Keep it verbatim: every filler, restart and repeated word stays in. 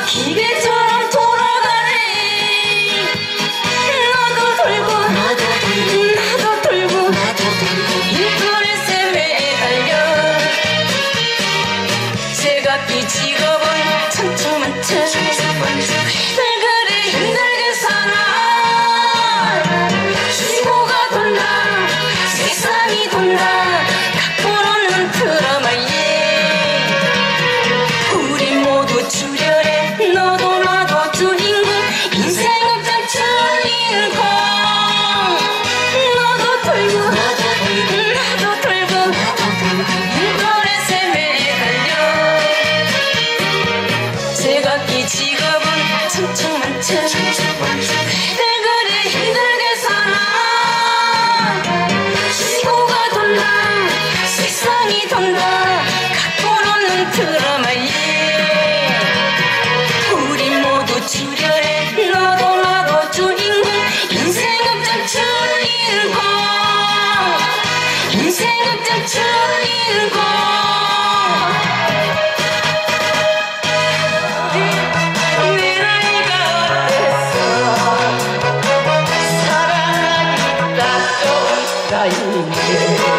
기계처럼 돌아가네. 너도 돌고 나도 돌고 인터넷에 매달려. 제각기 직업은 천차만차. 그들이 힘들게 살아. 지구가 돈다, 세상이 돈다, 갖고 없는 드라마에 우리 모두 출연해. 너도 나도 주인공, 인생은 참 주인공. 너도 돌고 나도 돌고 인터넷에 매달려. 제각기 직업은 천차만차. 그들이 힘들게 살아. 지구가 돈다, 세상이 돈다, 갖고 없는 드라마에 우리 모두 출연해. 너도 나도 주인공, 인생은 참 주인공. 인생은 참 주인공. 내 나이가 어땠어. 사랑하기 딱 좋은 나이인데